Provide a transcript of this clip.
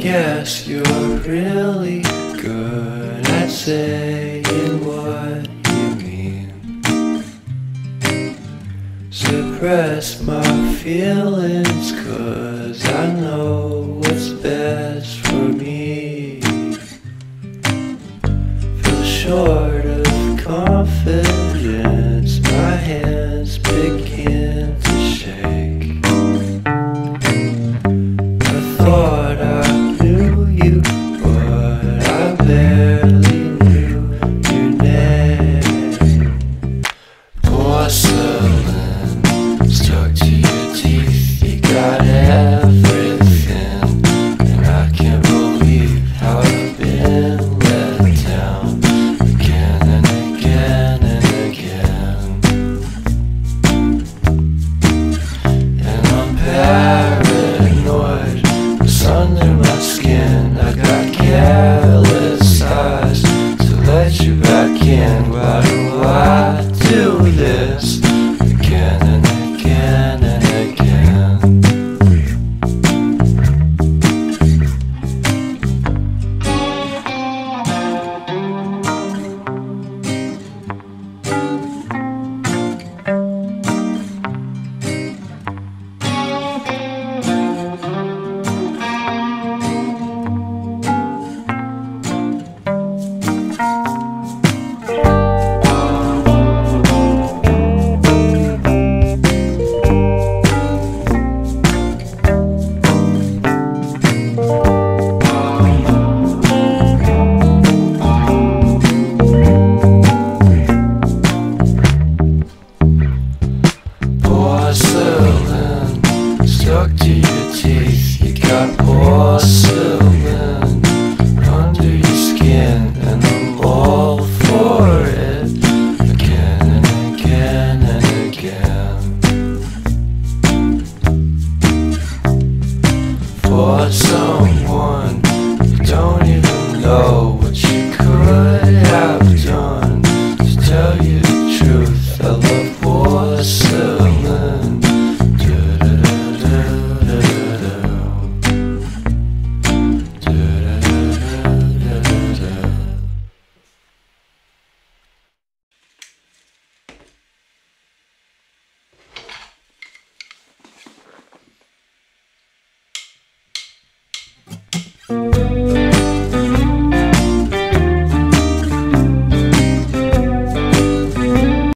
guess you're really good at saying what you mean. Suppress my feelings, 'cause I know what's best for me. Feel short of confidence, my hands begin to shake. I thought I knew you, but I barely knew your name. Porcelain stuck to your teeth, you got everything, and I can't believe how I've been let down again and again and again. And I'm paranoid, what's under my skin, I got careless.